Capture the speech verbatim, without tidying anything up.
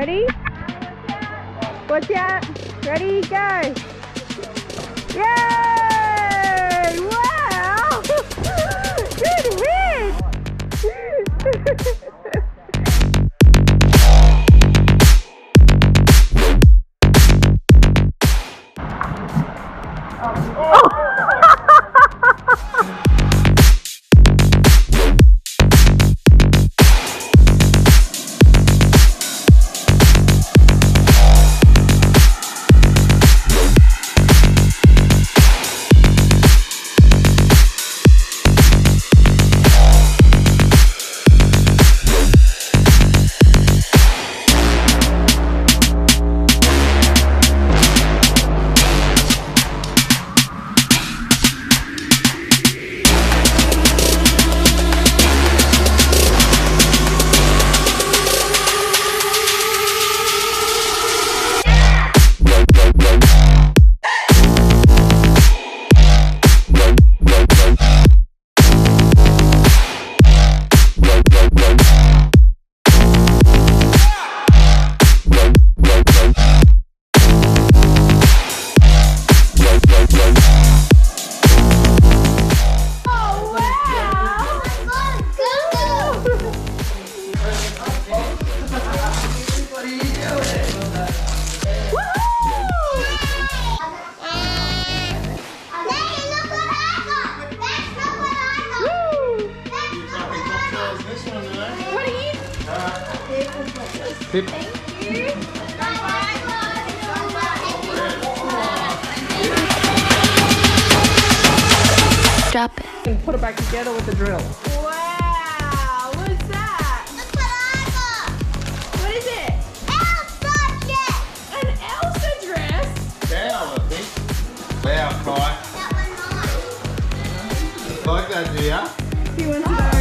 Ready? Watch out. Ready, go. Yay! Wow! Good hit! Tip. Thank you. Drop it. And put it back together with the drill. Wow, what's that? Look what I got. What is it? Elsa dress. An Elsa dress? Down, I think. Wow, Kai. That one mine. Like that, do ya? He wants to know.